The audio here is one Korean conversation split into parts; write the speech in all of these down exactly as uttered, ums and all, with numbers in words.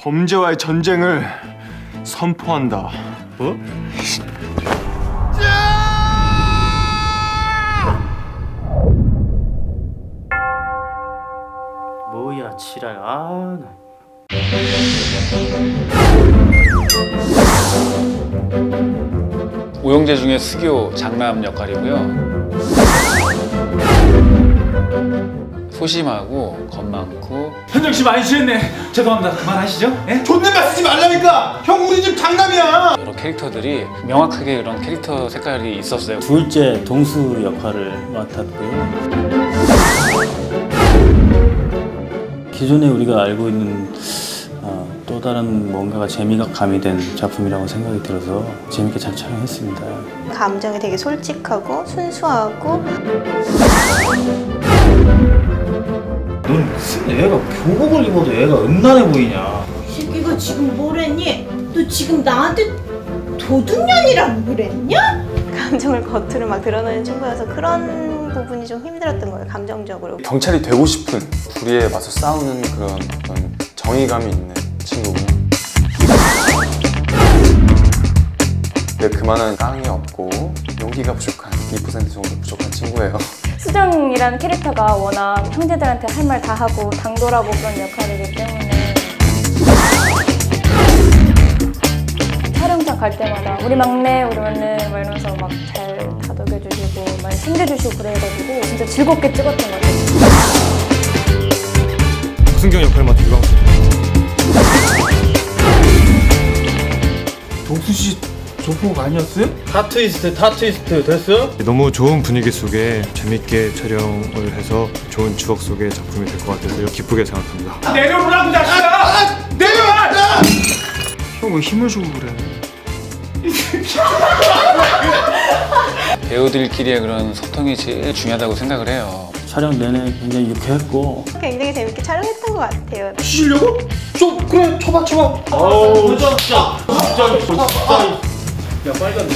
범죄와의 전쟁을 선포한다. 뭐? 뭐야 지랄. 아 나. 오영재 중에 수교 장남 역할이고요. 소심하고 겁 많고. 현정 씨 많이 취했네. 죄송합니다. 그만하시죠. 예? 존댓말 쓰지 말라니까. 형 우리 집 장남이야. 여러 캐릭터들이 명확하게 그런 캐릭터 색깔이 있었어요. 둘째 동수 역할을 맡았고요. 기존에 우리가 알고 있는 어, 또 다른 뭔가가 재미가 가미된 작품이라고 생각이 들어서 재밌게 잘 촬영했습니다. 감정이 되게 솔직하고 순수하고. 넌 무슨 애가 교복을 입어도 애가 음란해 보이냐? 이 새끼가 지금 뭐랬니? 너 지금 나한테 도둑년이라고 그랬냐? 감정을 겉으로 막 드러내는 친구여서 그런 부분이 좀 힘들었던 거예요, 감정적으로. 경찰이 되고 싶은, 불의에 맞서 싸우는 그런 어떤 정의감이 있는 친구고요. 근데 그만한 깡이 없고 용기가 부족한 이 퍼센트 정도 부족한 친구예요. 수정이라는 캐릭터가 워낙 형제들한테 할 말 다 하고 당돌하고 그런 역할이기 때문에 촬영장 갈 때마다 우리 막내, 우리 막내 막 이러면서 막 잘 다독여주시고 많이 챙겨주시고 그래가지고 진짜 즐겁게 찍었던 것 같아요. 승경 역할 맡은 유광수. 동수 씨 조폭 아니었어요? 타 트위스트 타 트위스트 됐어? 너무 좋은 분위기 속에 재밌게 촬영을 해서 좋은 추억 속의 작품이 될 것 같아서 기쁘게 생각합니다. 내려오라고 자식아. 내려와! 형 왜 힘을 주고 그래? 배우들끼리의 그런 소통이 제일 중요하다고 생각을 해요. 촬영 내내 굉장히 유쾌했고 굉장히 재밌게 촬영했던 것 같아요. 치려고? 좀 그래 쳐봐 쳐봐. 어우 진짜 진짜 진짜. 야 빨간.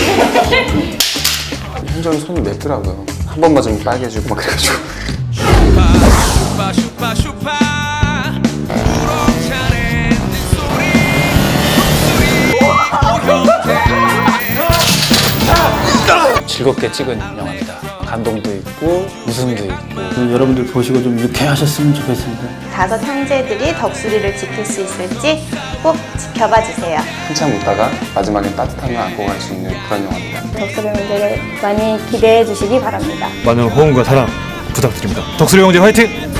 현정이 손이 맵더라고요. 한 번 맞으면 빨개지고 막 그래가지고. 즐겁게 찍은 영화입니다. 감동도 있고 웃음도 있고. 여러분들 보시고 좀 유쾌하셨으면 좋겠습니다. 다섯 형제들이 덕수리를 지킬 수 있을지 꼭 지켜봐 주세요. 한참 웃다가 마지막에 따뜻함을 안고 갈 수 있는 그런 영화입니다. 덕수리 형제를 많이 기대해 주시기 바랍니다. 많은 호응과 사랑 부탁드립니다. 덕수리 형제 화이팅!